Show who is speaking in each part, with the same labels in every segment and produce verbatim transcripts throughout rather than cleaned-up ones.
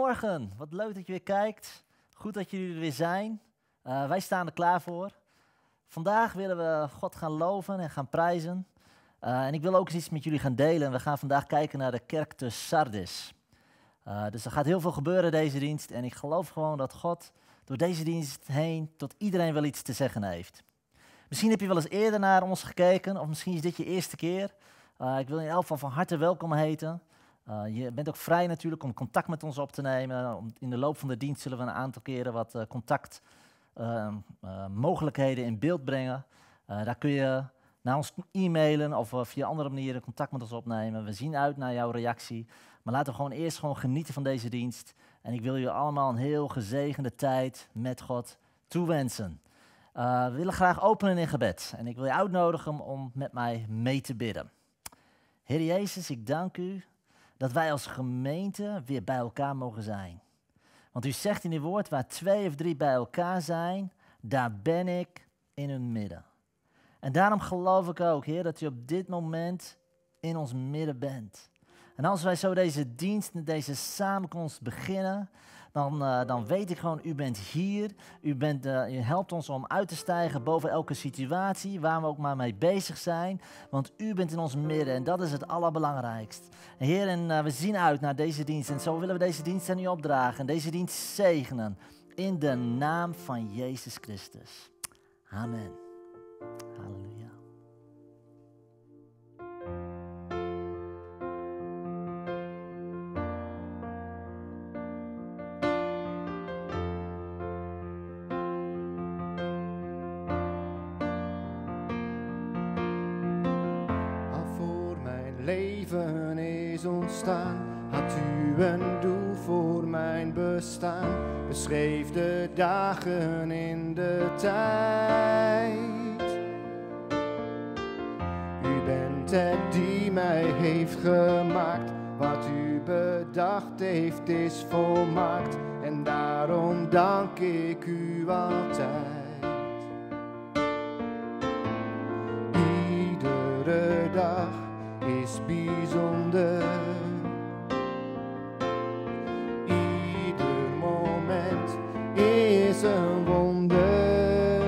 Speaker 1: Goedemorgen, wat leuk dat je weer kijkt. Goed dat jullie er weer zijn. Uh, wij staan er klaar voor. Vandaag willen we God gaan loven en gaan prijzen. Uh, en ik wil ook eens iets met jullie gaan delen. We gaan vandaag kijken naar de kerk te Sardis. Uh, dus er gaat heel veel gebeuren deze dienst. En ik geloof gewoon dat God door deze dienst heen tot iedereen wel iets te zeggen heeft. Misschien heb je wel eens eerder naar ons gekeken. Of misschien is dit je eerste keer. Uh, ik wil je in elk geval van harte welkom heten. Uh, je bent ook vrij natuurlijk om contact met ons op te nemen. Om, in de loop van de dienst zullen we een aantal keren wat uh, contactmogelijkheden uh, uh, in beeld brengen. Uh, daar kun je naar ons e-mailen of uh, via andere manieren contact met ons opnemen. We zien uit naar jouw reactie. Maar laten we gewoon eerst gewoon genieten van deze dienst. En ik wil jullie allemaal een heel gezegende tijd met God toewensen. Uh, we willen graag openen in gebed. En ik wil je uitnodigen om met mij mee te bidden. Heer Jezus, ik dank u dat wij als gemeente weer bij elkaar mogen zijn. Want u zegt in uw woord, waar twee of drie bij elkaar zijn, daar ben ik in hun midden. En daarom geloof ik ook, Heer, dat u op dit moment in ons midden bent. En als wij zo deze dienst, deze samenkomst beginnen, dan, uh, dan weet ik gewoon, u bent hier. U, bent, uh, u helpt ons om uit te stijgen boven elke situatie, waar we ook maar mee bezig zijn. Want u bent in ons midden en dat is het allerbelangrijkst. En Heer, en, uh, we zien uit naar deze dienst en zo willen we deze dienst aan u opdragen. En deze dienst zegenen in de naam van Jezus Christus. Amen. Halleluja.
Speaker 2: Leven is ontstaan, had u een doel voor mijn bestaan, beschreef de dagen in de tijd. U bent het die mij heeft gemaakt, wat u bedacht heeft is volmaakt, en daarom dank ik u altijd. Iedere dag is bijzonder. Ieder moment is een wonder.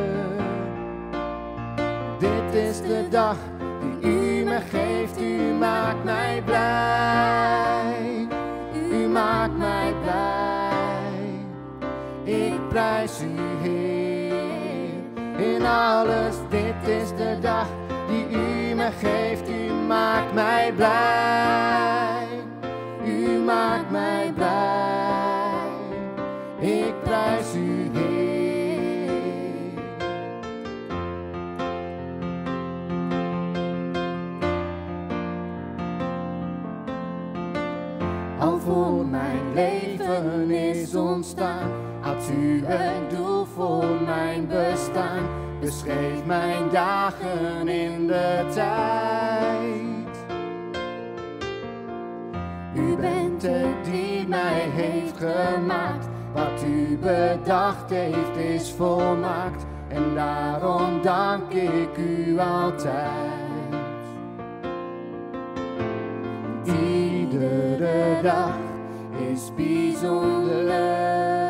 Speaker 2: Dit is de dag die u me geeft, u maakt mij blij. U maakt mij blij. Ik prijs u Heer in alles. Dit is de dag die u me geeft, u maakt mij blij, u maakt mij blij, ik prijs u Heer. Al voor mijn leven is ontstaan, had u een doel voor mijn bestaan, beschreef mijn dagen in de tijd. U bent het die mij heeft gemaakt, wat u bedacht heeft is volmaakt, en daarom dank ik u altijd. Iedere dag is bijzonder.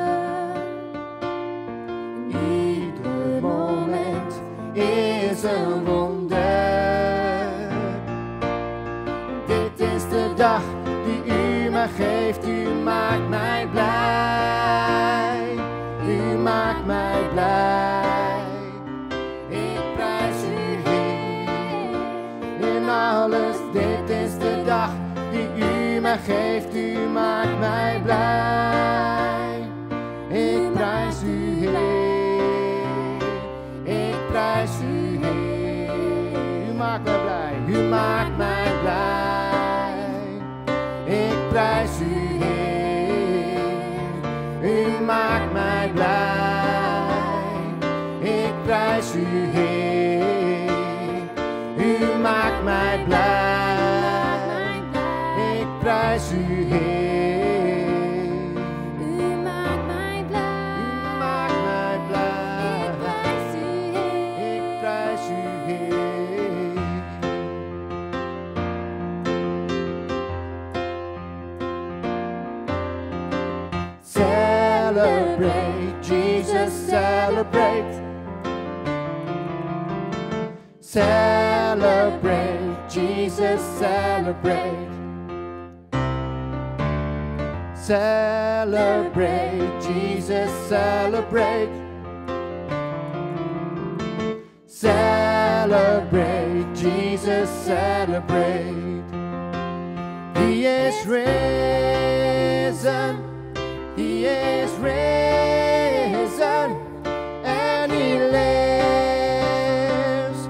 Speaker 2: Ieder moment is een wonder. Dit is de dag die u me geeft, u maakt mij blij. U maakt mij blij. Ik prijs u Heer in alles. Dit is de dag die u me geeft, u maakt mij blij. Ik prijs u Heer. Ik prijs u Heer. U maakt mij blij. U maakt mij blij. Ik prijs u Heer. U maakt mij blij. Ik prijs u Heer. U maakt mij blij. Ik prijs u Heer.
Speaker 3: U maakt mij blij.
Speaker 2: U maakt mij blij.
Speaker 3: Ik prijs u Heer.
Speaker 2: Ik prijs u Heer. Celebrate, Jesus, celebrate. Celebrate, Jesus, celebrate. Celebrate, Jesus, celebrate. Celebrate, Jesus, celebrate. He is risen, He is risen, and He lives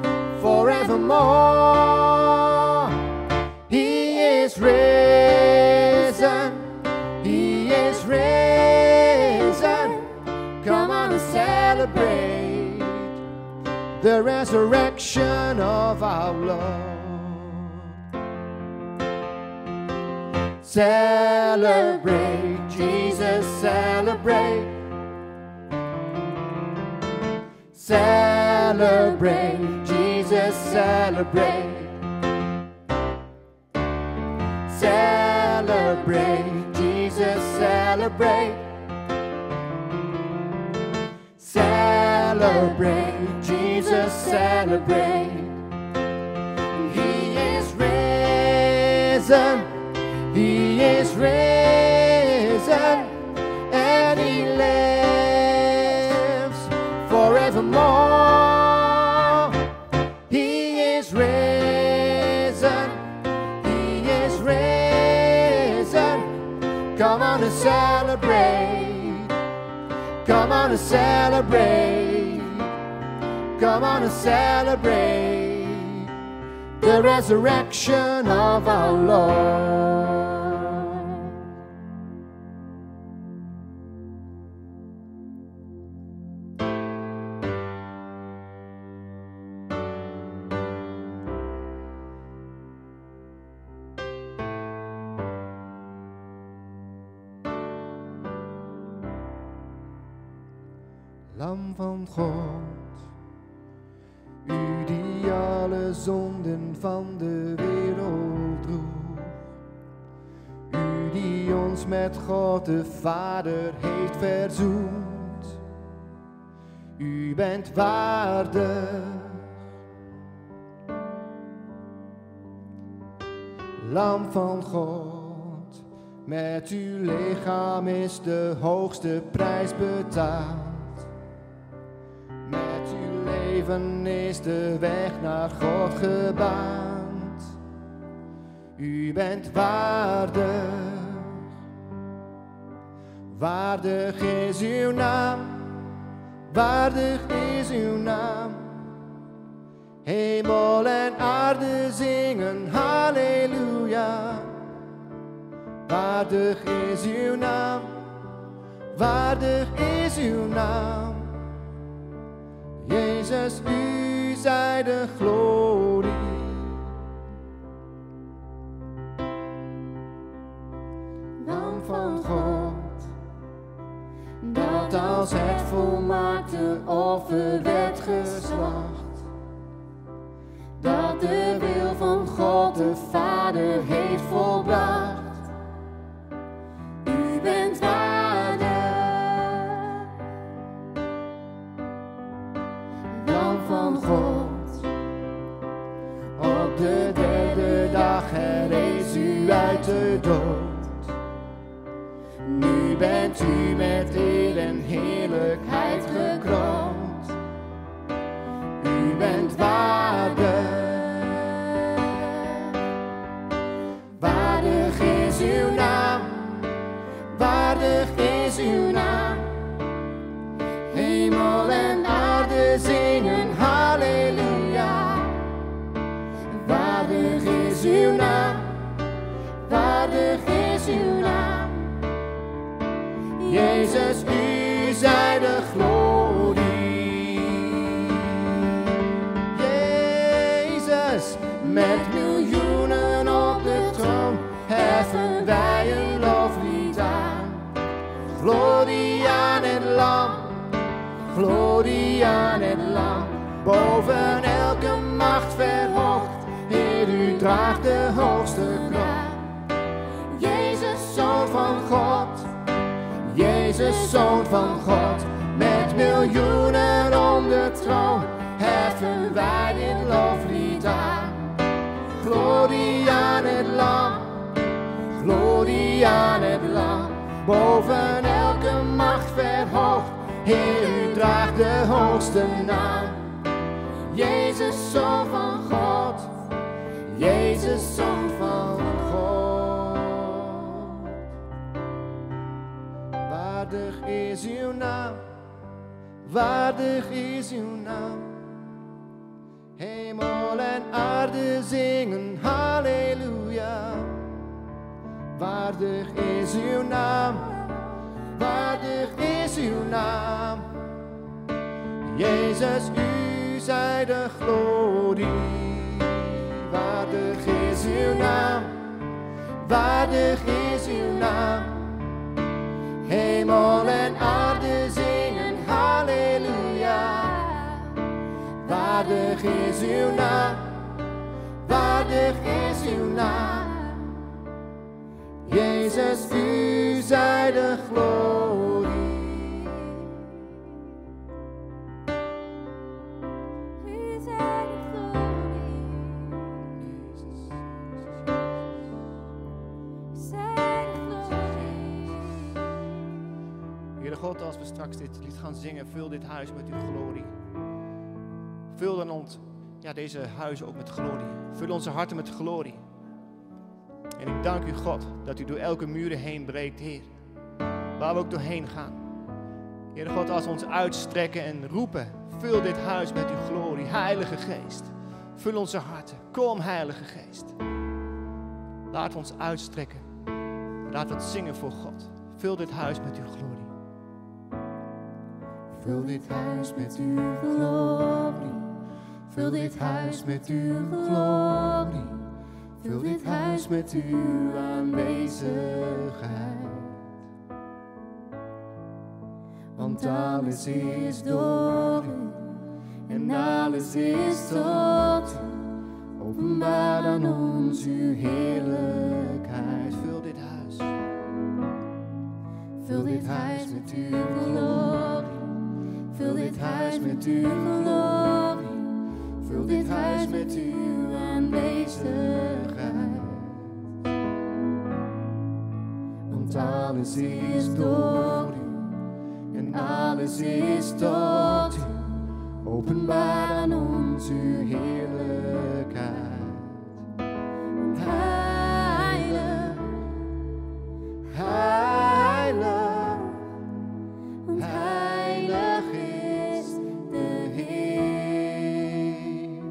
Speaker 2: forevermore. He is risen, He is risen. Come on and celebrate the resurrection of our Lord. Celebrate, Jesus, celebrate. Celebrate, Jesus, celebrate. Celebrate, Jesus, celebrate. Celebrate, Jesus, celebrate. He is risen, He is risen, and He lives forevermore. He is risen, He is risen. Come on and celebrate. Come on and celebrate. Come on and celebrate the resurrection of our Lord. Lam van God, U die alle zonden van de wereld droeg. U die ons met God de Vader heeft verzoend. U bent waardig. Lam van God, met uw lichaam is de hoogste prijs betaald. Met uw leven is de weg naar God gebaand. U bent waardig. Waardig is uw naam. Waardig is uw naam. Hemel en aarde zingen halleluja. Waardig is uw naam. Waardig is uw naam. Jezus, U zij de glorie. Lam van God, dat als het volmaakte offer werd geslacht, dat de wil van God de Vader heeft volbracht. U bent waardig. Lam van God, op de derde dag herrees U uit de dood. Nu bent U met eer en heerlijkheid gekroond. U bent waardig. Waardig is uw naam. Waardig is uw naam. Hemel en aarde zingen halleluja. Waardig is uw naam. Waardig is uw naam. Jezus, U zij de glorie. Jezus, met miljoenen op de troon heffen wij een loflied aan. Glorie aan het Lam, glorie aan het Lam. Boven elke macht verhoogd, Heer, U draagt de hoogste kroon. Jezus, Zoon van God, Jezus. Jezus, Zoon van God, met miljoenen om de troon, heffen wij dit loflied aan. Glorie aan het Lam, glorie aan het Lam, boven elke macht verhoogd, Heer, u draagt de hoogste naam. Jezus, Zoon van God, Jezus, Zoon van God. Waardig is uw naam, waardig is uw naam. Hemel en aarde zingen halleluja. Waardig is uw naam, waardig is uw naam. Jezus, u zij de glorie. Waardig is uw naam, waardig is uw naam. Hemel en aarde zingen halleluja. Waardig is uw naam, waardig is uw naam. Jezus, u zij de glorie.
Speaker 3: U zij de glorie. U zij de glorie.
Speaker 2: Heere God, als we straks dit lied gaan zingen, vul dit huis met uw glorie. Vul dan ons, ja, deze huizen ook met glorie. Vul onze harten met glorie. En ik dank u, God, dat u door elke muren heen breekt, Heer. Waar we ook doorheen gaan. Heere God, als we ons uitstrekken en roepen, vul dit huis met uw glorie. Heilige Geest, vul onze harten. Kom, Heilige Geest. Laat ons uitstrekken. Laat het zingen voor God. Vul dit huis met uw glorie. Vul dit huis met uw glorie. Vul dit huis met uw glorie. Vul dit huis met uw aanwezigheid. Want alles is door u en alles is tot u. Openbaar aan ons uw heerlijkheid. Vul dit huis. Vul dit huis met uw glorie. Vul dit huis met uw glorie. Vul dit huis met uw aanwezigheid. Want alles is door u en alles is tot u. Openbaar aan ons uw heerlijkheid. Heilig, heilig, heilig is de Heer.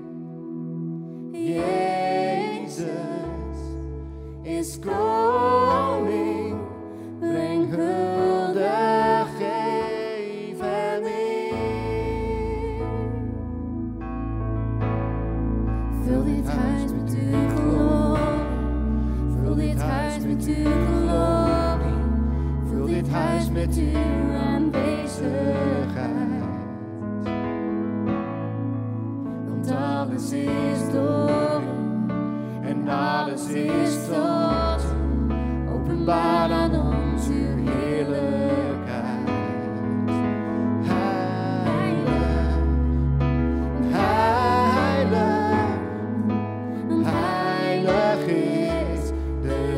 Speaker 2: Jezus is koning, breng hulde, geef hem eer. Vul dit huis met uw glorie, vul dit huis met uw glorie, vul dit huis met uw aanwezigheid. Want alles is door u en alles is tot u. Openbaar aan ons uw heerlijkheid. Heilig, heilig, heilig is de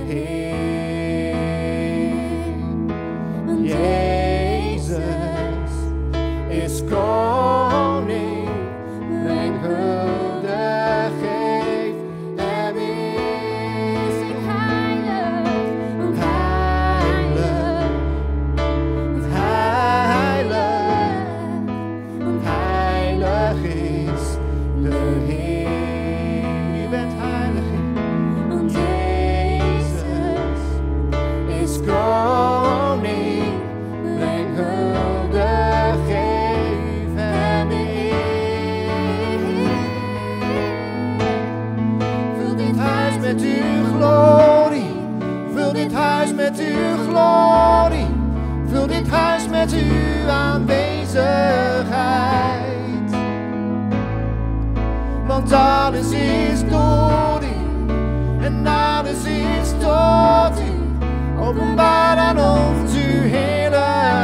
Speaker 2: Heer. Want Jezus is koning, breng hulde, geef hem eer.
Speaker 3: Zing heilig,
Speaker 2: Want heilig, want heilig, want heilig is de Heer. U bent heilig,
Speaker 3: want
Speaker 2: Jezus is koning, breng hulde, geef hem eer. Vul dit huis met uw glorie, vul dit huis met uw glorie, vul dit huis met uw aanwezigheid. Want alles is door u en alles is tot u. Openbaar aan ons uw heerlijkheid.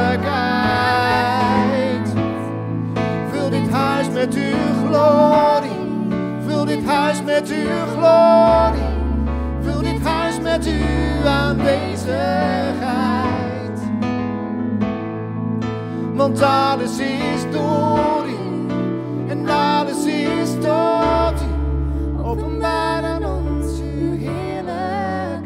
Speaker 2: Want alles is door u en alles is tot u. Openbaar aan ons uw heerlijkheid.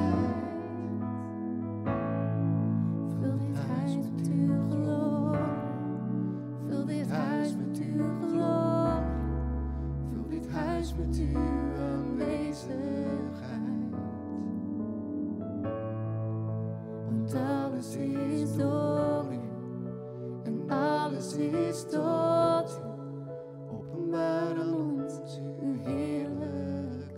Speaker 3: Vul dit huis met uw glorie. Vul dit huis met uw glorie.
Speaker 2: Vul dit huis met uw aanwezigheid.
Speaker 3: Want alles is door u en alles is tot u.
Speaker 2: Openbaar aan ons uw heerlijkheid.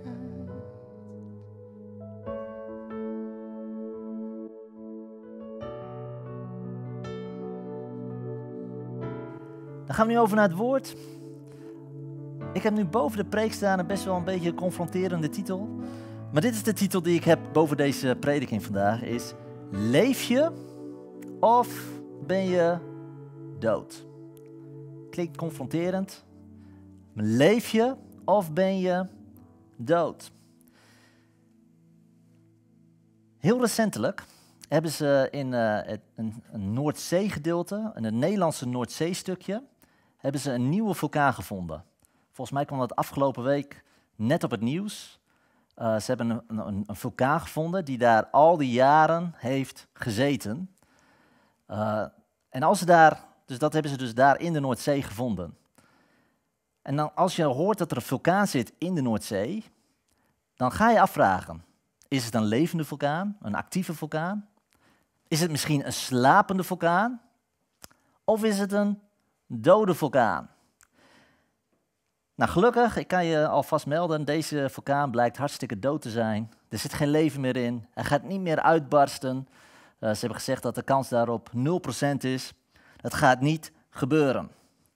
Speaker 1: Dan gaan we nu over naar het woord. Ik heb nu boven de preek staan een best wel een beetje een confronterende titel. Maar dit is de titel die ik heb boven deze prediking vandaag. Is: leef je of ben je dood? Klinkt confronterend. Maar leef je of ben je dood? Heel recentelijk hebben ze in uh, het, een, een Noordzee-gedeelte, in het Nederlandse Noordzeestukje, hebben ze een nieuwe vulkaan gevonden. Volgens mij kwam dat afgelopen week net op het nieuws. Uh, ze hebben een, een, een vulkaan gevonden die daar al die jaren heeft gezeten. Uh, en als ze daar, dus dat hebben ze dus daar in de Noordzee gevonden. En dan als je hoort dat er een vulkaan zit in de Noordzee, dan ga je afvragen: is het een levende vulkaan, een actieve vulkaan? Is het misschien een slapende vulkaan? Of is het een dode vulkaan? Nou, gelukkig, ik kan je alvast melden, deze vulkaan blijkt hartstikke dood te zijn. Er zit geen leven meer in, hij gaat niet meer uitbarsten. Uh, ze hebben gezegd dat de kans daarop nul procent is. Dat gaat niet gebeuren.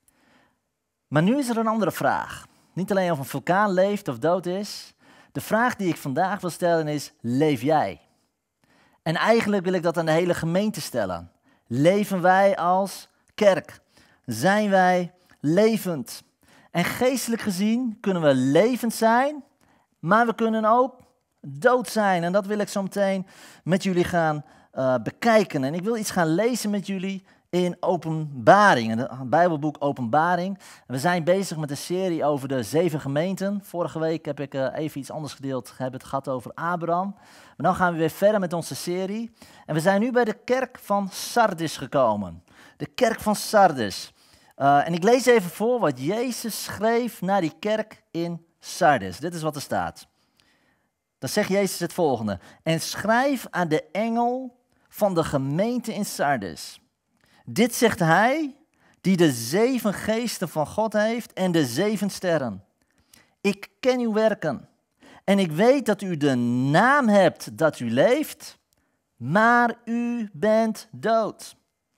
Speaker 1: Maar nu is er een andere vraag. Niet alleen of een vulkaan leeft of dood is. De vraag die ik vandaag wil stellen is: leef jij? En eigenlijk wil ik dat aan de hele gemeente stellen. Leven wij als kerk? Zijn wij levend? En geestelijk gezien kunnen we levend zijn, maar we kunnen ook dood zijn. En dat wil ik zo meteen met jullie gaan uh, bekijken. En ik wil iets gaan lezen met jullie in Openbaring, het Bijbelboek Openbaring. We zijn bezig met een serie over de zeven gemeenten. Vorige week heb ik uh, even iets anders gedeeld, heb het gehad over Abraham. Maar nu gaan we weer verder met onze serie. En we zijn nu bij de kerk van Sardis gekomen. De kerk van Sardis. Uh, en ik lees even voor wat Jezus schreef naar die kerk in Sardis. Dit is wat er staat. Dan zegt Jezus het volgende: en schrijf aan de engel van de gemeente in Sardis. Dit zegt hij die de zeven geesten van God heeft en de zeven sterren. Ik ken uw werken en ik weet dat u de naam hebt dat u leeft, maar u bent dood.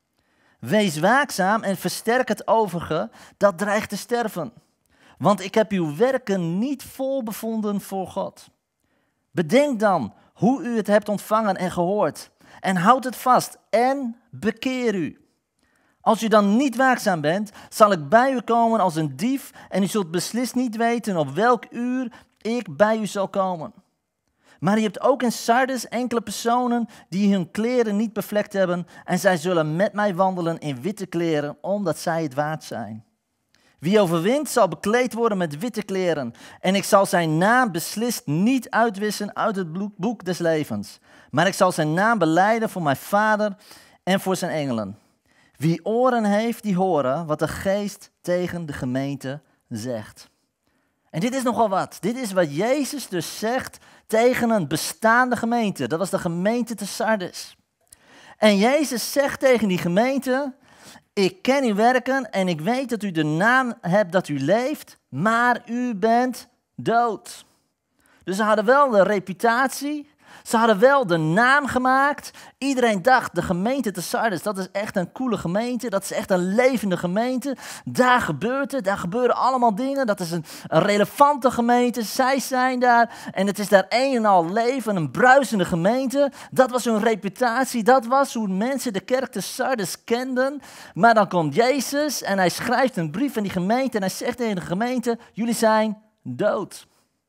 Speaker 1: Wees waakzaam en versterk het overige dat dreigt te sterven. Want ik heb uw werken niet vol bevonden voor God. Bedenk dan hoe u het hebt ontvangen en gehoord. En houd het vast en bekeer u. Als u dan niet waakzaam bent, zal ik bij u komen als een dief. En u zult beslist niet weten op welk uur ik bij u zal komen. Maar je hebt ook in Sardis enkele personen die hun kleren niet bevlekt hebben. En zij zullen met mij wandelen in witte kleren, omdat zij het waard zijn. Wie overwint zal bekleed worden met witte kleren. En ik zal zijn naam beslist niet uitwissen uit het boek des levens. Maar ik zal zijn naam belijden voor mijn Vader en voor zijn engelen. Wie oren heeft, die horen wat de Geest tegen de gemeente zegt. En dit is nogal wat. Dit is wat Jezus dus zegt tegen een bestaande gemeente. Dat was de gemeente te Sardis. En Jezus zegt tegen die gemeente: ik ken uw werken en ik weet dat u de naam hebt dat u leeft, maar u bent dood. Dus ze hadden wel de reputatie, ze hadden wel de naam gemaakt. Iedereen dacht, de gemeente te Sardis, dat is echt een coole gemeente, dat is echt een levende gemeente. Daar gebeurt het, daar gebeuren allemaal dingen, dat is een, een relevante gemeente. Zij zijn daar en het is daar een en al leven, een bruisende gemeente. Dat was hun reputatie, dat was hoe mensen de kerk te Sardis kenden. Maar dan komt Jezus en hij schrijft een brief aan die gemeente en hij zegt tegen de gemeente: jullie zijn dood.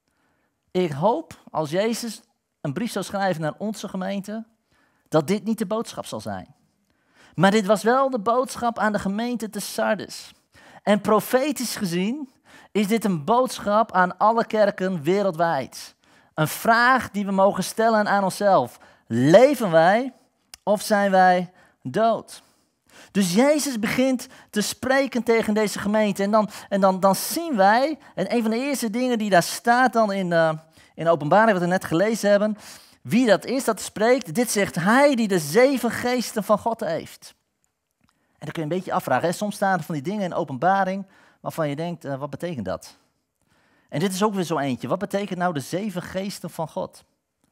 Speaker 1: Ik hoop, als Jezus een brief zou schrijven naar onze gemeente, dat dit niet de boodschap zal zijn. Maar dit was wel de boodschap aan de gemeente te Sardes. En profetisch gezien is dit een boodschap aan alle kerken wereldwijd. Een vraag die we mogen stellen aan onszelf. Leven wij of zijn wij dood? Dus Jezus begint te spreken tegen deze gemeente. En dan, en dan, dan zien wij, en een van de eerste dingen die daar staat dan in, uh, in de openbaring, wat we net gelezen hebben, wie dat is dat spreekt. Dit zegt hij die de zeven geesten van God heeft. En dan kun je een beetje afvragen. Hè? Soms staan er van die dingen in de openbaring waarvan je denkt, uh, wat betekent dat? En dit is ook weer zo eentje. Wat betekent nou de zeven geesten van God?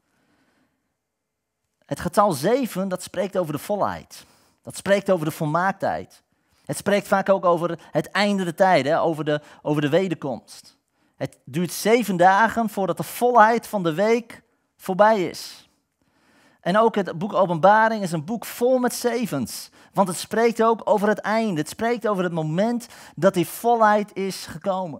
Speaker 1: Het getal zeven, dat spreekt over de volheid. Dat spreekt over de volmaaktheid. Het spreekt vaak ook over het einde der tijden, over de, over de wederkomst. Het duurt zeven dagen voordat de volheid van de week voorbij is. En ook het boek Openbaring is een boek vol met zevens. Want het spreekt ook over het einde. Het spreekt over het moment dat die volheid is gekomen.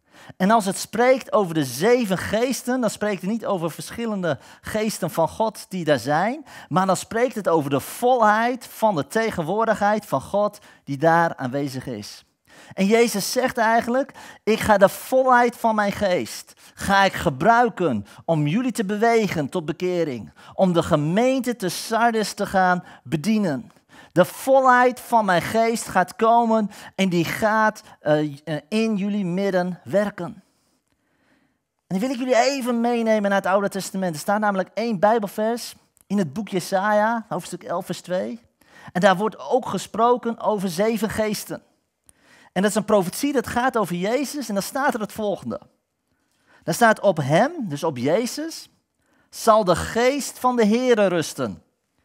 Speaker 1: En als het spreekt over de zeven geesten, dan spreekt het niet over verschillende geesten van God die daar zijn, maar dan spreekt het over de volheid van de tegenwoordigheid van God die daar aanwezig is. En Jezus zegt eigenlijk, ik ga de volheid van mijn geest, ga ik gebruiken om jullie te bewegen tot bekering, om de gemeente te Sardes te gaan bedienen. De volheid van mijn geest gaat komen en die gaat uh, in jullie midden werken. En die wil ik jullie even meenemen naar het Oude Testament. Er staat namelijk één Bijbelvers in het boek Jesaja, hoofdstuk elf vers twee. En daar wordt ook gesproken over zeven geesten. En dat is een profetie, dat gaat over Jezus en dan staat er het volgende. Daar staat op hem, dus op Jezus, zal de geest van de Heere rusten.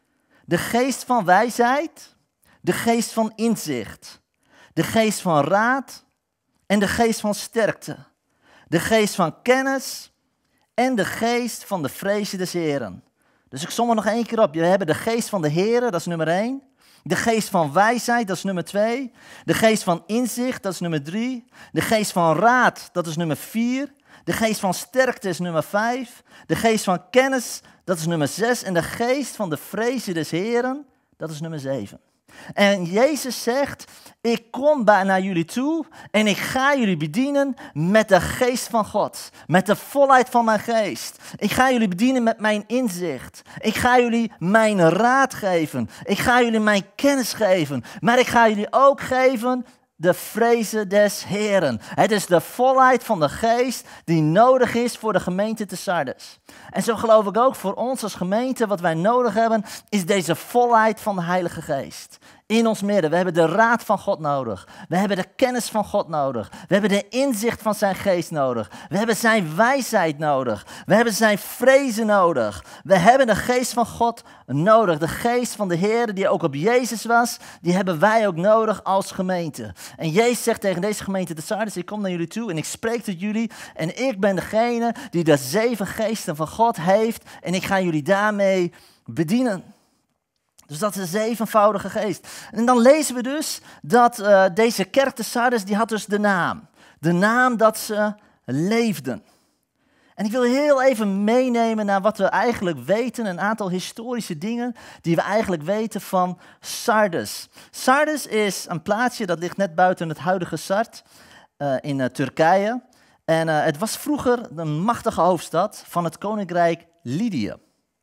Speaker 1: De geest van wijsheid, de geest van inzicht, de geest van raad en de geest van sterkte, de geest van kennis en de geest van de vrezen des Heren. Dus ik som er nog één keer op. We hebben de geest van de Heren, dat is nummer één. De geest van wijsheid, dat is nummer twee. De geest van inzicht, dat is nummer drie. De geest van raad, dat is nummer vier. De geest van sterkte is nummer vijf. De geest van kennis, dat is nummer zes. En de geest van de vrezen des Heren, dat is nummer zeven. En Jezus zegt, ik kom bij naar jullie toe en ik ga jullie bedienen met de geest van God. Met de volheid van mijn geest. Ik ga jullie bedienen met mijn inzicht. Ik ga jullie mijn raad geven. Ik ga jullie mijn kennis geven. Maar ik ga jullie ook geven de vrezen des Heren. Het is de volheid van de geest die nodig is voor de gemeente te Sardes. En zo geloof ik ook voor ons als gemeente, wat wij nodig hebben, is deze volheid van de Heilige Geest. In ons midden. We hebben de raad van God nodig. We hebben de kennis van God nodig. We hebben de inzicht van zijn geest nodig. We hebben zijn wijsheid nodig. We hebben zijn vrezen nodig. We hebben de geest van God nodig. De geest van de Heer die ook op Jezus was, die hebben wij ook nodig als gemeente. En Jezus zegt tegen deze gemeente de Sardes, ik kom naar jullie toe en ik spreek tot jullie. En ik ben degene die de zeven geesten van God heeft en ik ga jullie daarmee bedienen. Dus dat is de zevenvoudige geest. En dan lezen we dus dat uh, deze kerk te Sardes, die had dus de naam. De naam dat ze leefden. En ik wil heel even meenemen naar wat we eigenlijk weten. Een aantal historische dingen die we eigenlijk weten van Sardes. Sardes is een plaatsje dat ligt net buiten het huidige Sart uh, in uh, Turkije. En uh, het was vroeger een machtige hoofdstad van het koninkrijk Lydië.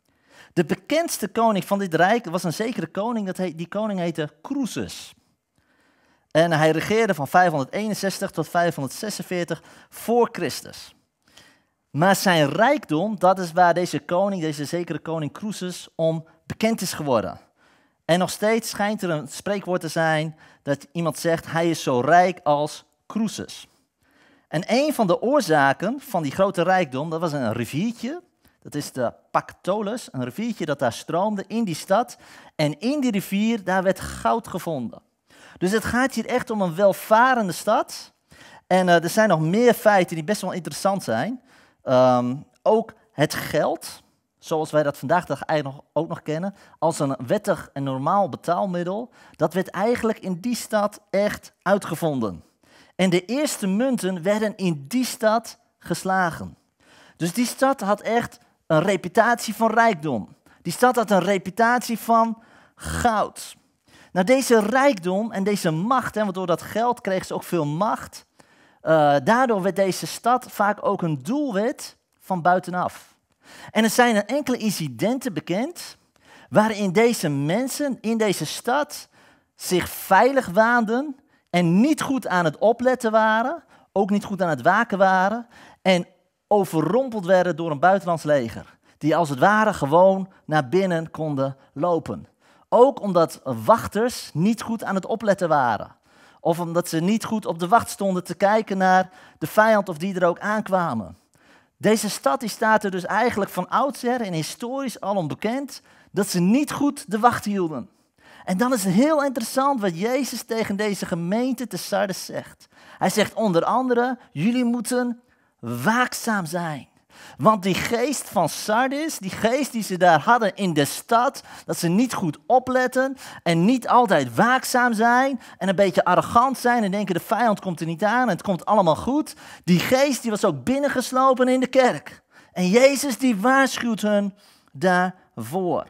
Speaker 1: De bekendste koning van dit rijk was een zekere koning, dat heet, die koning heette Croesus. En hij regeerde van vijfhonderdeenenzestig tot vijfhonderdzesenveertig voor Christus. Maar zijn rijkdom, dat is waar deze koning, deze zekere koning Croesus, om bekend is geworden. En nog steeds schijnt er een spreekwoord te zijn dat iemand zegt, hij is zo rijk als Croesus. En een van de oorzaken van die grote rijkdom, dat was een riviertje. Dat is de Pactolus, een riviertje dat daar stroomde in die stad. En in die rivier, daar werd goud gevonden. Dus het gaat hier echt om een welvarende stad. En uh, er zijn nog meer feiten die best wel interessant zijn. Um, ook het geld, zoals wij dat vandaag de dag eigenlijk nog, ook nog kennen, als een wettig en normaal betaalmiddel, dat werd eigenlijk in die stad echt uitgevonden. En de eerste munten werden in die stad geslagen. Dus die stad had echt een reputatie van rijkdom. Die stad had een reputatie van goud. Nou, deze rijkdom en deze macht, hè, want door dat geld kregen ze ook veel macht. Uh, daardoor werd deze stad vaak ook een doelwit van buitenaf. En er zijn enkele incidenten bekend waarin deze mensen in deze stad zich veilig waanden en niet goed aan het opletten waren, ook niet goed aan het waken waren en overrompeld werden door een buitenlands leger, die als het ware gewoon naar binnen konden lopen. Ook omdat wachters niet goed aan het opletten waren. Of omdat ze niet goed op de wacht stonden te kijken naar de vijand of die er ook aankwamen. Deze stad die staat er dus eigenlijk van oudsher en historisch al onbekend dat ze niet goed de wacht hielden. En dan is het heel interessant wat Jezus tegen deze gemeente te Sardes zegt. Hij zegt onder andere, jullie moeten waakzaam zijn. Want die geest van Sardis, die geest die ze daar hadden in de stad, dat ze niet goed opletten en niet altijd waakzaam zijn en een beetje arrogant zijn en denken de vijand komt er niet aan en het komt allemaal goed. Die geest die was ook binnengeslopen in de kerk. En Jezus die waarschuwt hun daarvoor.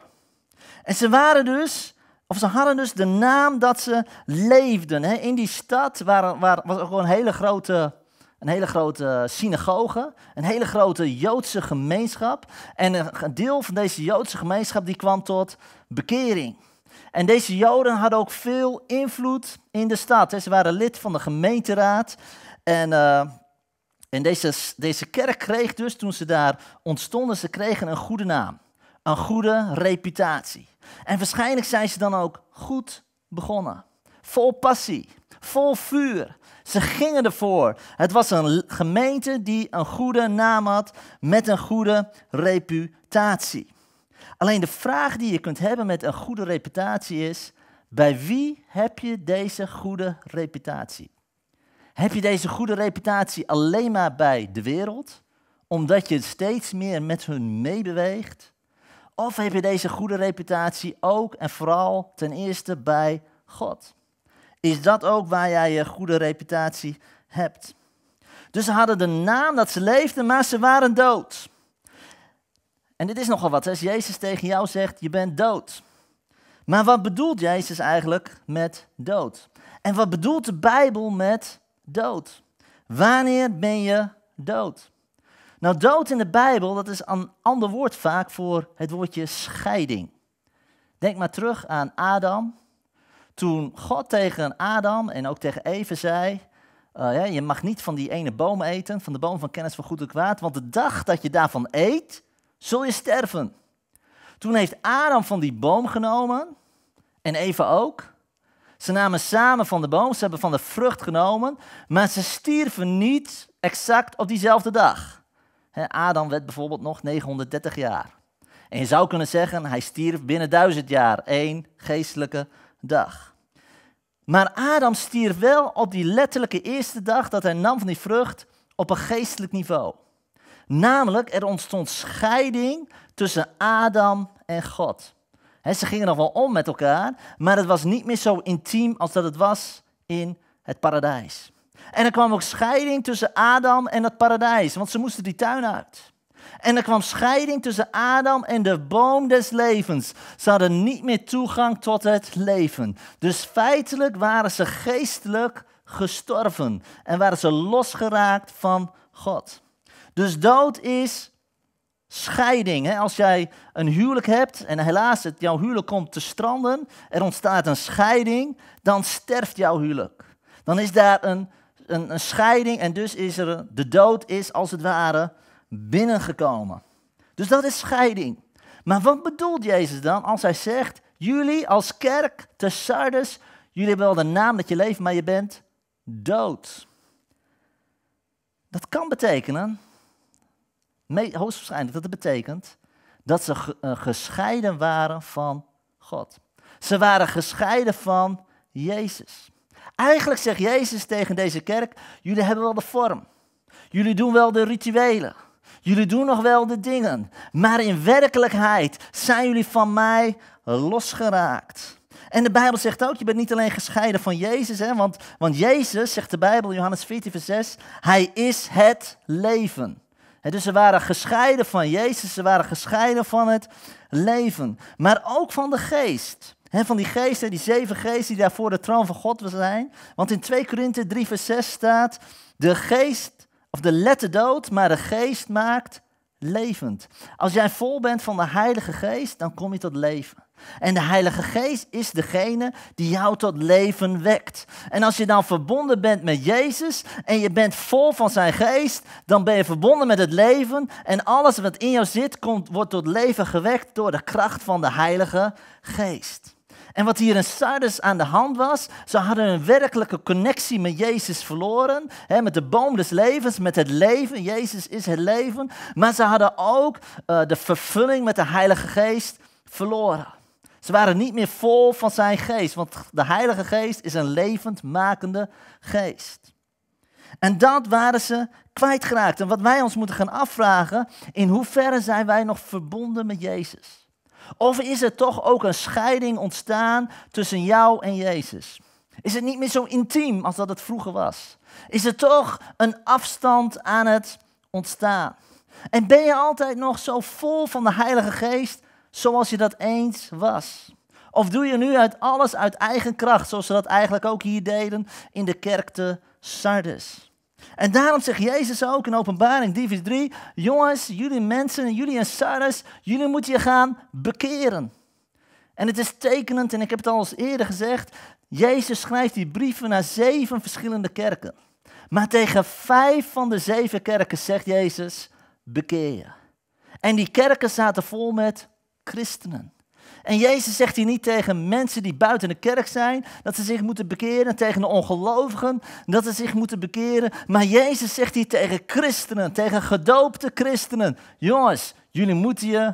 Speaker 1: En ze waren dus, of ze hadden dus de naam dat ze leefden. Hè. In die stad waren, waren, was ook een hele grote... Een hele grote synagoge, een hele grote Joodse gemeenschap. En een deel van deze Joodse gemeenschap die kwam tot bekering. En deze Joden hadden ook veel invloed in de stad. Ze waren lid van de gemeenteraad. En, uh, en deze, deze kerk kreeg dus, toen ze daar ontstonden, ze kregen een goede naam. Een goede reputatie. En waarschijnlijk zijn ze dan ook goed begonnen. Vol passie, vol vuur. Ze gingen ervoor. Het was een gemeente die een goede naam had met een goede reputatie. Alleen de vraag die je kunt hebben met een goede reputatie is, bij wie heb je deze goede reputatie? Heb je deze goede reputatie alleen maar bij de wereld, omdat je steeds meer met hun meebeweegt? Of heb je deze goede reputatie ook en vooral ten eerste bij God? Is dat ook waar jij je goede reputatie hebt? Dus ze hadden de naam dat ze leefden, maar ze waren dood. En dit is nogal wat, als Jezus tegen jou zegt, je bent dood. Maar wat bedoelt Jezus eigenlijk met dood? En wat bedoelt de Bijbel met dood? Wanneer ben je dood? Nou, dood in de Bijbel, dat is een ander woord vaak voor het woordje scheiding. Denk maar terug aan Adam. Toen God tegen Adam en ook tegen Eve zei, uh, ja, je mag niet van die ene boom eten, van de boom van kennis van goed en kwaad, want de dag dat je daarvan eet, zul je sterven. Toen heeft Adam van die boom genomen, en Eve ook. Ze namen samen van de boom, ze hebben van de vrucht genomen, maar ze stierven niet exact op diezelfde dag. He, Adam werd bijvoorbeeld nog negenhonderddertig jaar. En je zou kunnen zeggen, hij stierf binnen duizend jaar, één geestelijke dag. Maar Adam stierf wel op die letterlijke eerste dag dat hij nam van die vrucht op een geestelijk niveau. Namelijk, er ontstond scheiding tussen Adam en God. He, ze gingen nog wel om met elkaar, maar het was niet meer zo intiem als dat het was in het paradijs. En er kwam ook scheiding tussen Adam en het paradijs, want ze moesten die tuin uit. En er kwam scheiding tussen Adam en de boom des levens. Ze hadden niet meer toegang tot het leven. Dus feitelijk waren ze geestelijk gestorven en waren ze losgeraakt van God. Dus dood is scheiding. Hè? Als jij een huwelijk hebt en helaas het, jouw huwelijk komt te stranden, er ontstaat een scheiding, dan sterft jouw huwelijk. Dan is daar een, een, een scheiding en dus is er de dood is als het ware binnengekomen. Dus dat is scheiding. Maar wat bedoelt Jezus dan als hij zegt, jullie als kerk te Sardes, jullie hebben wel de naam dat je leeft, maar je bent dood. Dat kan betekenen, hoogstwaarschijnlijk dat het betekent, dat ze ge, uh, gescheiden waren van God. Ze waren gescheiden van Jezus. Eigenlijk zegt Jezus tegen deze kerk, jullie hebben wel de vorm. Jullie doen wel de rituelen. Jullie doen nog wel de dingen, maar in werkelijkheid zijn jullie van mij losgeraakt. En de Bijbel zegt ook, je bent niet alleen gescheiden van Jezus, hè, want, want Jezus, zegt de Bijbel, Johannes veertien vers zes, hij is het leven. He, dus ze waren gescheiden van Jezus, ze waren gescheiden van het leven, maar ook van de geest. He, van die geesten, die zeven geesten die daar voor de troon van God zijn. Want in twee Korinthe drie vers zes staat, de geest, of de letter dood, maar de geest maakt levend. Als jij vol bent van de Heilige Geest, dan kom je tot leven. En de Heilige Geest is degene die jou tot leven wekt. En als je dan verbonden bent met Jezus en je bent vol van zijn geest, dan ben je verbonden met het leven. En alles wat in jou zit, komt, wordt tot leven gewekt door de kracht van de Heilige Geest. En wat hier in Sardes aan de hand was, ze hadden een werkelijke connectie met Jezus verloren. Hè, met de boom des levens, met het leven. Jezus is het leven. Maar ze hadden ook uh, de vervulling met de Heilige Geest verloren. Ze waren niet meer vol van zijn geest, want de Heilige Geest is een levendmakende geest. En dat waren ze kwijtgeraakt. En wat wij ons moeten gaan afvragen, in hoeverre zijn wij nog verbonden met Jezus? Of is er toch ook een scheiding ontstaan tussen jou en Jezus? Is het niet meer zo intiem als dat het vroeger was? Is er toch een afstand aan het ontstaan? En ben je altijd nog zo vol van de Heilige Geest zoals je dat eens was? Of doe je nu uit alles uit eigen kracht, zoals ze dat eigenlijk ook hier deden in de kerk te Sardes? En daarom zegt Jezus ook in Openbaring drie vers drie, jongens, jullie mensen en jullie in Sardes, jullie moeten je gaan bekeren. En het is tekenend, en ik heb het al eens eerder gezegd, Jezus schrijft die brieven naar zeven verschillende kerken. Maar tegen vijf van de zeven kerken zegt Jezus, bekeer je. En die kerken zaten vol met christenen. En Jezus zegt hier niet tegen mensen die buiten de kerk zijn, dat ze zich moeten bekeren, tegen de ongelovigen, dat ze zich moeten bekeren. Maar Jezus zegt hier tegen christenen, tegen gedoopte christenen, jongens, jullie moeten je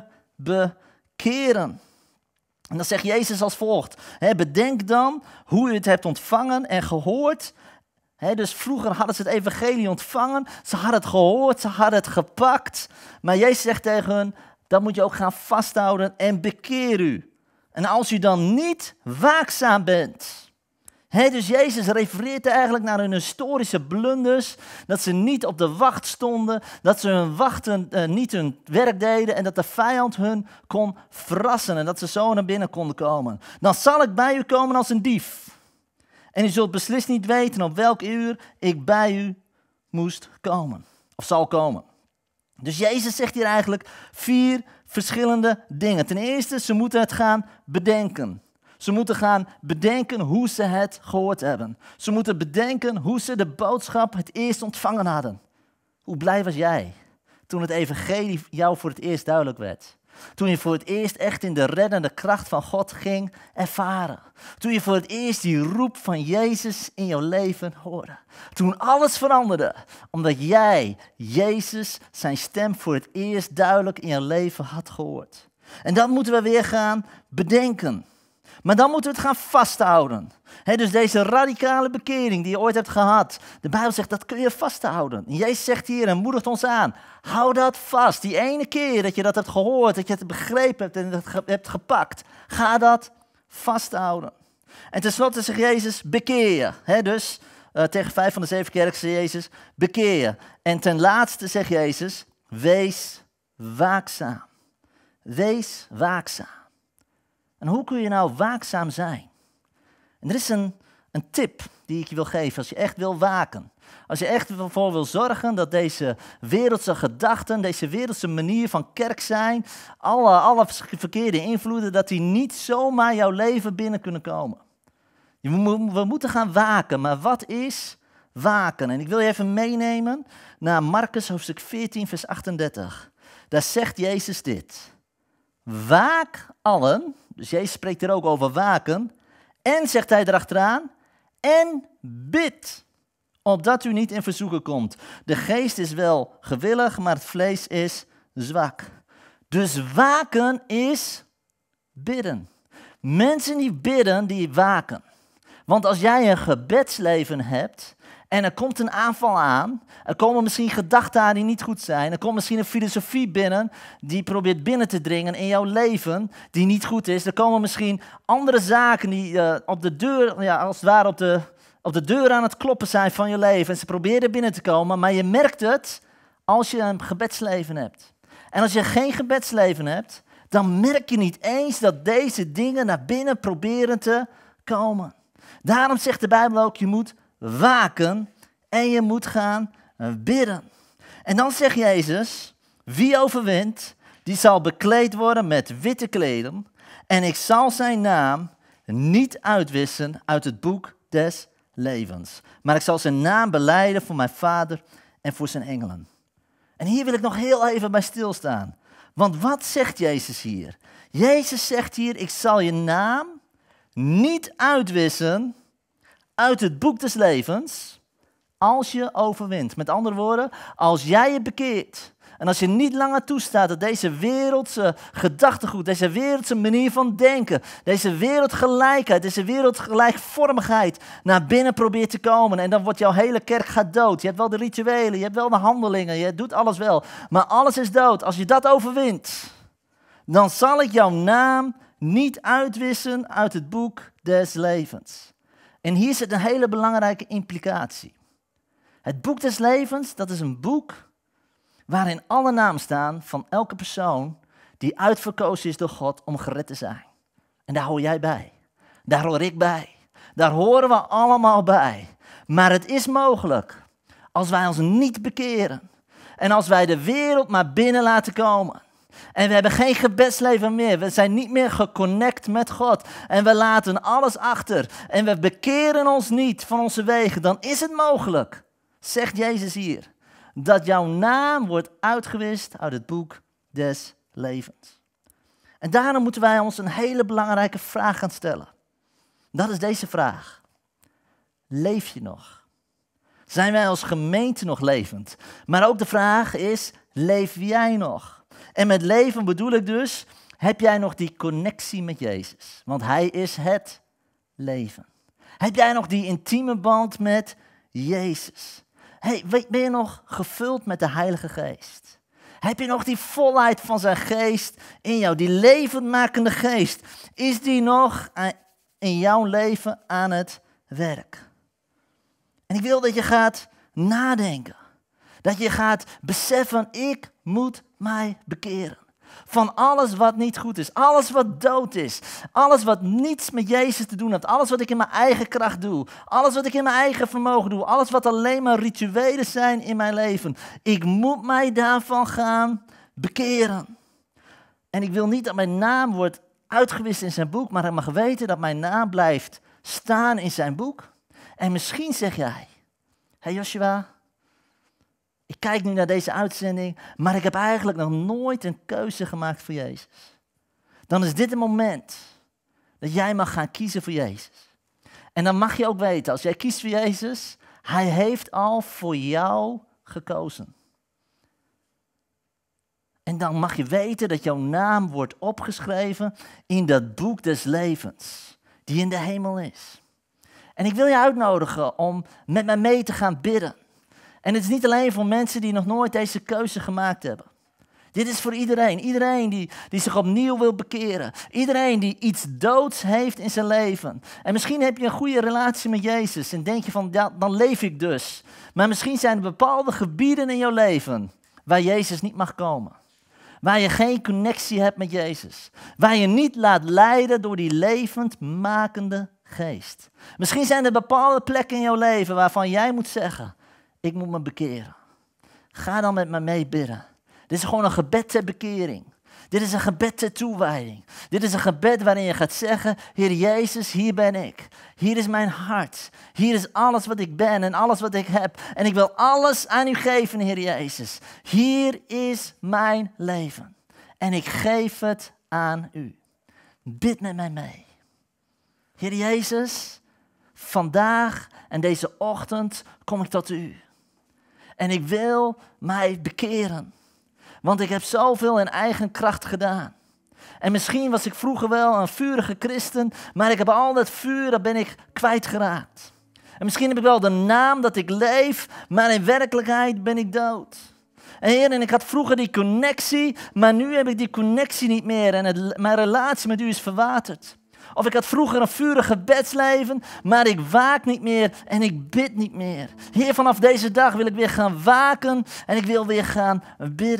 Speaker 1: bekeren. En dan zegt Jezus als volgt, hè, bedenk dan hoe u het hebt ontvangen en gehoord. He, dus vroeger hadden ze het evangelie ontvangen, ze hadden het gehoord, ze hadden het gepakt. Maar Jezus zegt tegen hen, dat moet je ook gaan vasthouden en bekeer u. En als u dan niet waakzaam bent. He, dus Jezus refereert eigenlijk naar hun historische blunders. Dat ze niet op de wacht stonden. Dat ze hun wachten uh, niet hun werk deden. En dat de vijand hun kon verrassen. En dat ze zo naar binnen konden komen. Dan zal ik bij u komen als een dief. En u zult beslist niet weten op welk uur ik bij u moest komen. Of zal komen. Dus Jezus zegt hier eigenlijk vier verschillende dingen. Ten eerste, ze moeten het gaan bedenken. Ze moeten gaan bedenken hoe ze het gehoord hebben. Ze moeten bedenken hoe ze de boodschap het eerst ontvangen hadden. Hoe blij was jij toen het evangelie jou voor het eerst duidelijk werd? Toen je voor het eerst echt in de reddende kracht van God ging ervaren. Toen je voor het eerst die roep van Jezus in jouw leven hoorde. Toen alles veranderde, omdat jij, Jezus, zijn stem voor het eerst duidelijk in je leven had gehoord. En dat moeten we weer gaan bedenken. Maar dan moeten we het gaan vasthouden. He, dus deze radicale bekering die je ooit hebt gehad. De Bijbel zegt, dat kun je vasthouden. En Jezus zegt hier en moedigt ons aan. Hou dat vast. Die ene keer dat je dat hebt gehoord, dat je het begrepen hebt en het hebt gepakt. Ga dat vasthouden. En tenslotte zegt Jezus, bekeer je. He, dus uh, tegen vijf van de zeven kerken zegt Jezus, bekeer je. En ten laatste zegt Jezus, wees waakzaam. Wees waakzaam. En hoe kun je nou waakzaam zijn? En er is een, een tip die ik je wil geven als je echt wil waken. Als je echt ervoor wil zorgen dat deze wereldse gedachten, deze wereldse manier van kerk zijn, alle, alle verkeerde invloeden, dat die niet zomaar jouw leven binnen kunnen komen. We moeten gaan waken, maar wat is waken? En ik wil je even meenemen naar Marcus hoofdstuk veertien vers achtendertig. Daar zegt Jezus dit. Waak allen, dus Jezus spreekt er ook over waken, en zegt hij erachteraan, en bid, opdat u niet in verzoeken komt. De geest is wel gewillig, maar het vlees is zwak. Dus waken is bidden. Mensen die bidden, die waken. Want als jij een gebedsleven hebt en er komt een aanval aan, er komen misschien gedachten aan die niet goed zijn, er komt misschien een filosofie binnen die probeert binnen te dringen in jouw leven die niet goed is, er komen misschien andere zaken die uh, op de deur, ja, als het ware op de, op de deur aan het kloppen zijn van je leven en ze proberen binnen te komen, maar je merkt het als je een gebedsleven hebt. En als je geen gebedsleven hebt, dan merk je niet eens dat deze dingen naar binnen proberen te komen. Daarom zegt de Bijbel ook, je moet waken en je moet gaan bidden. En dan zegt Jezus, wie overwint, die zal bekleed worden met witte kleding. En ik zal zijn naam niet uitwissen uit het boek des levens. Maar ik zal zijn naam belijden voor mijn Vader en voor zijn engelen. En hier wil ik nog heel even bij stilstaan. Want wat zegt Jezus hier? Jezus zegt hier, ik zal je naam niet uitwissen uit het boek des levens als je overwint. Met andere woorden, als jij je bekeert. En als je niet langer toestaat dat deze wereldse gedachtegoed, deze wereldse manier van denken, deze wereldgelijkheid, deze wereldgelijkvormigheid naar binnen probeert te komen. En dan wordt jouw hele kerk gaat dood. Je hebt wel de rituelen, je hebt wel de handelingen, je doet alles wel. Maar alles is dood. Als je dat overwint, dan zal ik jouw naam niet uitwissen uit het boek des levens. En hier zit een hele belangrijke implicatie. Het boek des levens, dat is een boek waarin alle namen staan van elke persoon die uitverkozen is door God om gered te zijn. En daar hoor jij bij. Daar hoor ik bij. Daar horen we allemaal bij. Maar het is mogelijk, als wij ons niet bekeren en als wij de wereld maar binnen laten komen. En we hebben geen gebedsleven meer. We zijn niet meer geconnect met God. En we laten alles achter. En we bekeren ons niet van onze wegen. Dan is het mogelijk, zegt Jezus hier, dat jouw naam wordt uitgewist uit het boek des levens. En daarom moeten wij ons een hele belangrijke vraag gaan stellen. Dat is deze vraag. Leef je nog? Zijn wij als gemeente nog levend? Maar ook de vraag is, leef jij nog? En met leven bedoel ik dus, heb jij nog die connectie met Jezus? Want Hij is het leven. Heb jij nog die intieme band met Jezus? Hey, ben je nog gevuld met de Heilige Geest? Heb je nog die volheid van zijn geest in jou? Die levendmakende geest. Is die nog in jouw leven aan het werk? En ik wil dat je gaat nadenken. Dat je gaat beseffen, ik moet mij bekeren. Van alles wat niet goed is, alles wat dood is, alles wat niets met Jezus te doen heeft, alles wat ik in mijn eigen kracht doe, alles wat ik in mijn eigen vermogen doe, alles wat alleen maar rituelen zijn in mijn leven. Ik moet mij daarvan gaan bekeren. En ik wil niet dat mijn naam wordt uitgewist in zijn boek, maar ik mag weten dat mijn naam blijft staan in zijn boek. En misschien zeg jij, hey Joshua, ik kijk nu naar deze uitzending, maar ik heb eigenlijk nog nooit een keuze gemaakt voor Jezus. Dan is dit het moment dat jij mag gaan kiezen voor Jezus. En dan mag je ook weten, als jij kiest voor Jezus, Hij heeft al voor jou gekozen. En dan mag je weten dat jouw naam wordt opgeschreven in dat boek des levens, die in de hemel is. En ik wil je uitnodigen om met mij mee te gaan bidden. En het is niet alleen voor mensen die nog nooit deze keuze gemaakt hebben. Dit is voor iedereen. Iedereen die, die zich opnieuw wil bekeren. Iedereen die iets doods heeft in zijn leven. En misschien heb je een goede relatie met Jezus. En denk je van, ja, dan leef ik dus. Maar misschien zijn er bepaalde gebieden in jouw leven waar Jezus niet mag komen. Waar je geen connectie hebt met Jezus. Waar je niet laat leiden door die levendmakende geest. Misschien zijn er bepaalde plekken in jouw leven waarvan jij moet zeggen, ik moet me bekeren. Ga dan met me mee bidden. Dit is gewoon een gebed ter bekering. Dit is een gebed ter toewijding. Dit is een gebed waarin je gaat zeggen, Heer Jezus, hier ben ik. Hier is mijn hart. Hier is alles wat ik ben en alles wat ik heb. En ik wil alles aan u geven, Heer Jezus. Hier is mijn leven. En ik geef het aan u. Bid met mij mee. Heer Jezus, vandaag en deze ochtend kom ik tot u. En ik wil mij bekeren. Want ik heb zoveel in eigen kracht gedaan. En misschien was ik vroeger wel een vurige christen, maar ik heb al dat vuur, dat ben ik kwijtgeraakt. En misschien heb ik wel de naam dat ik leef, maar in werkelijkheid ben ik dood. En Heer, en ik had vroeger die connectie, maar nu heb ik die connectie niet meer en het, mijn relatie met u is verwaterd. Of ik had vroeger een vurig gebedsleven, maar ik waak niet meer en ik bid niet meer. Heer, vanaf deze dag wil ik weer gaan waken en ik wil weer gaan bidden.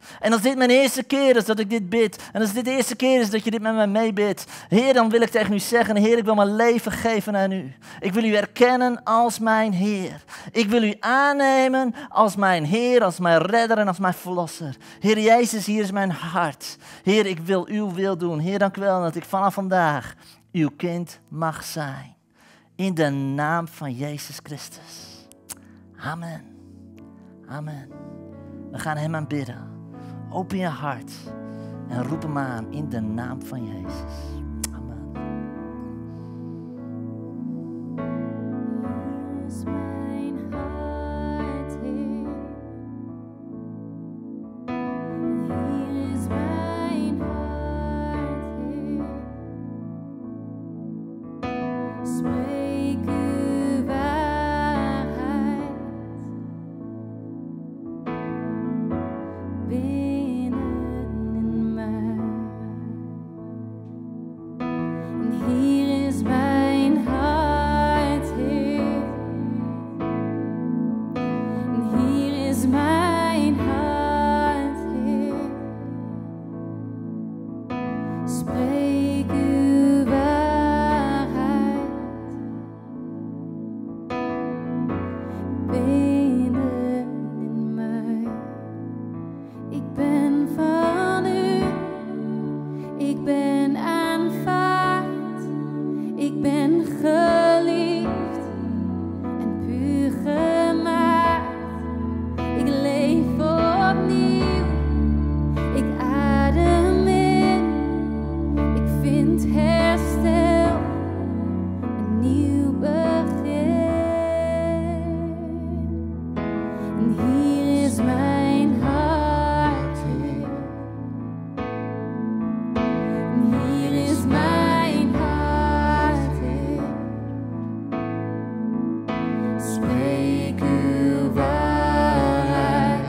Speaker 1: En als dit mijn eerste keer is dat ik dit bid, en als dit de eerste keer is dat je dit met mij meebidt, Heer, dan wil ik tegen u zeggen, Heer, ik wil mijn leven geven aan u. Ik wil u erkennen als mijn Heer. Ik wil u aannemen als mijn Heer, als mijn redder en als mijn verlosser. Heer Jezus, hier is mijn hart. Heer, ik wil uw wil doen. Heer, dank u wel dat ik vanaf vandaag uw kind mag zijn. In de naam van Jezus Christus. Amen. Amen. We gaan hem aanbidden. Open je hart en roep hem aan in de naam van Jezus. Amen.
Speaker 3: Hier is mijn hart, Heer. Hier is mijn hart, Heer. Spreek uw waarheid binnen in mij. En hier is mijn hart, Heer. En hier is mijn hart, Heer. Spreek uw waarheid binnen in mij. Ik ben van u, ik ben aanvaard, ik ben geliefd en puur gemaakt. Ik leef opnieuw, ik adem in, ik vind herstel, een nieuw begin. En hier is mijn hart, Heer. En hier is mijn hart, Heer. Spreek uw waarheid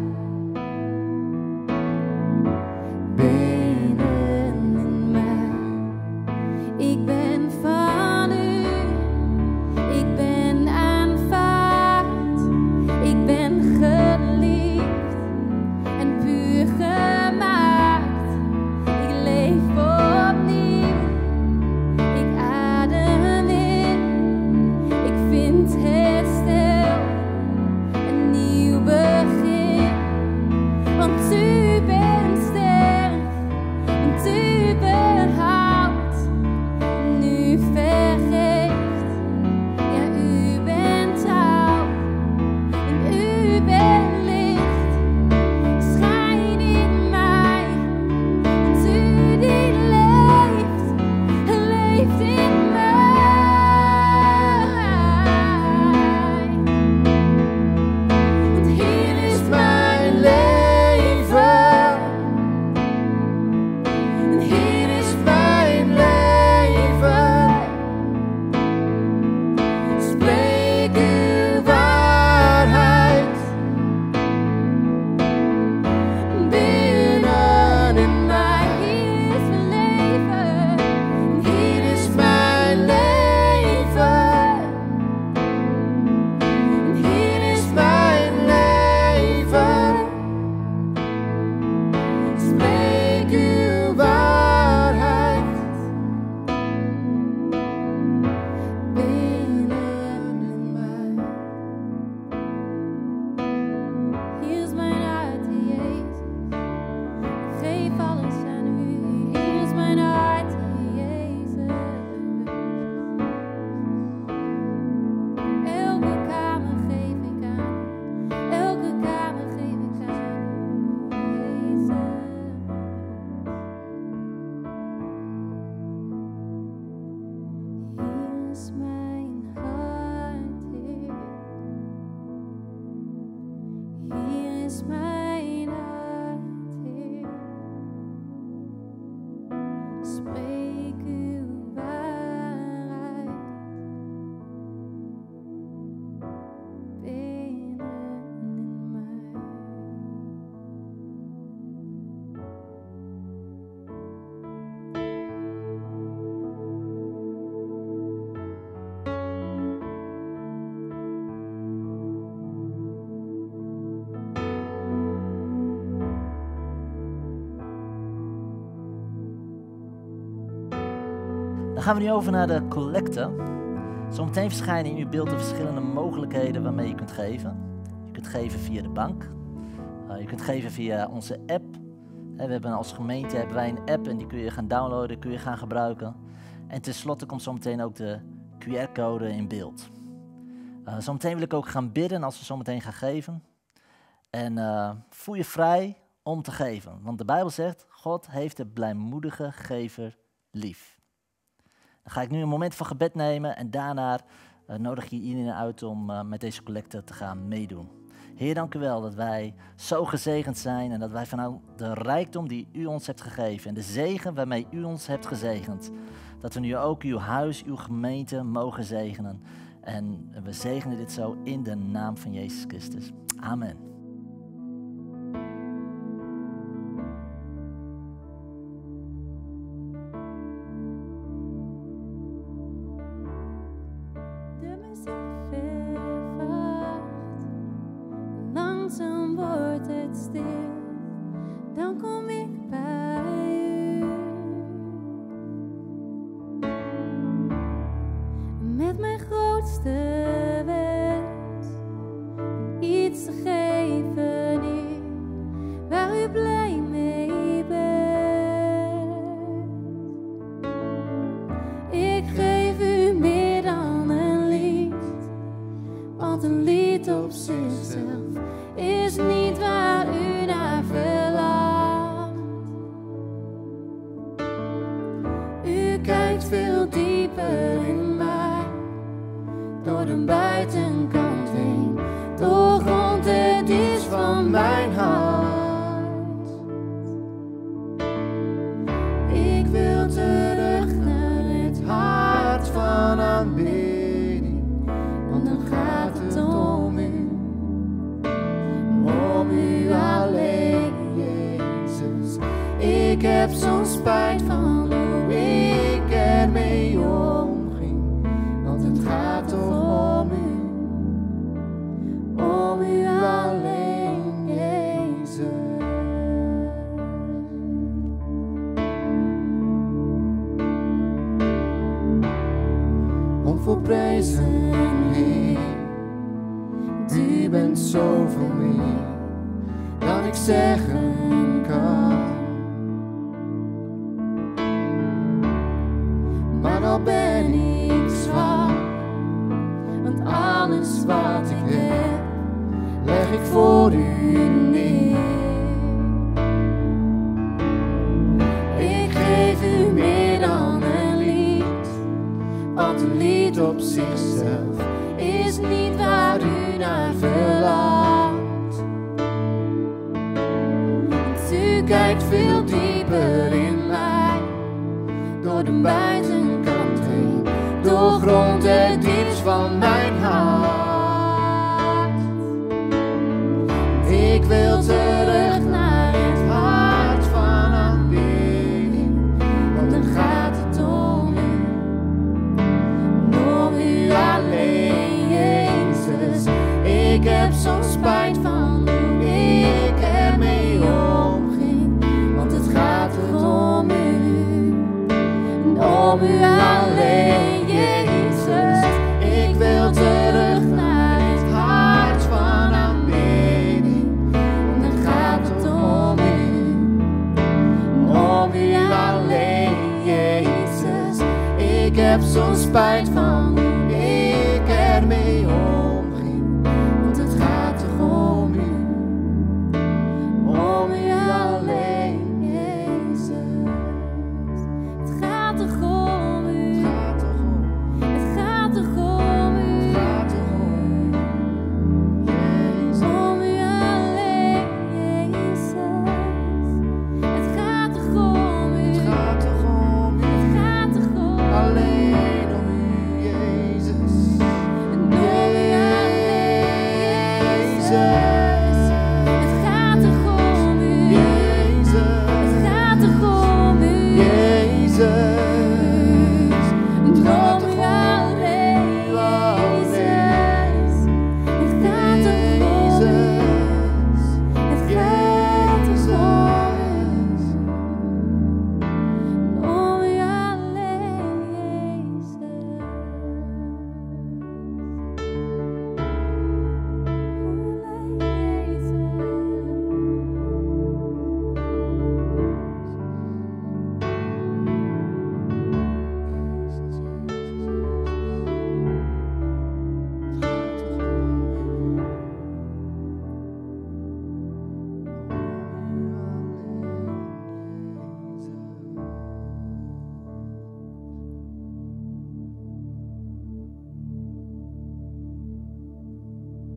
Speaker 3: binnen in mij. Ik ben van u, ik ben aanvaard, ik ben geliefd en puur gemaakt. Ik leef opnieuw, ik adem in, ik vind herstel, een nieuw begin. Want u bent sterk, want u behoudt, en u vergeeft. Ja, u bent trouw, en u bent licht. Schijn in mij, want u die leeft, leeft in mij. Want hier is mijn leven, en hier is mijn leven. Spreek uw waarheid binnen in mij. Hier is mijn leven, en hier is mijn leven. En hier is mijn leven. Spreek uw waarheid binnen in mij. Hier is mijn hart, Heer Jezus. Ik geef alles aan u. Hier is mijn hart, Heer Jezus. Elke kamer geef ik aan u. Elke kamer geef ik aan u, Jezus. Hier is mijn hart, Heer. Hier is mijn hart, Heer. Spreek uw waarheid binnen in mij.
Speaker 1: gaan we nu over naar de collecte. Zometeen verschijnen in uw beeld de verschillende mogelijkheden waarmee je kunt geven. Je kunt geven via de bank. Uh, je kunt geven via onze app. We hebben als gemeente hebben wij een app en die kun je gaan downloaden, kun je gaan gebruiken. En tenslotte komt zometeen ook de Q R-code in beeld. Uh, zometeen wil ik ook gaan bidden als we zometeen gaan geven. En uh, voel je vrij om te geven. Want de Bijbel zegt, God heeft de blijmoedige gever lief. Dan ga ik nu een moment van gebed nemen en daarna uh, nodig je iedereen uit om uh, met deze collecte te gaan meedoen. Heer, dank u wel dat wij zo gezegend zijn en dat wij vanuit de rijkdom die u ons hebt gegeven en de zegen waarmee u ons hebt gezegend, dat we nu ook uw huis, uw gemeente mogen zegenen. En we zegenen dit zo in de naam van Jezus Christus. Amen.
Speaker 3: De muziek vervaagt, langzaam wordt het stil, dan kom ik bij u. Met mijn grootste wens, iets te geven hier, waar u blij mee bent. Ik geef u meer dan een lied, want een lied op zichzelf is niet waar u naar verlangt. U kijkt veel dieper in mij, door de buitenkant heen, doorgrondt het is van mijn hart. Ik wil terug naar het hart van aanbidding, want dan gaat het om u, om u alleen, Jezus. Ik heb zo'n spijt van hoe ik ermee omging, want het gaat toch om u, om u alleen, Jezus. Onvolprezen Heer, u bent zoveel meer dan ik zeggen kan. Maar al ben ik zwak, want alles wat ik heb, leg ik voor u neer. Ik geef u meer dan een lied, want een lied op zichzelf is niet waar u naar verlangt. Want u kijkt veel dieper in mij, door de buitenkant heen, doorgrondt het diepst van mijn hart. Ik wil terug naar het hart van aanbidding, want dan gaat het om u, om u alleen, Jezus. Ik heb zo'n spijt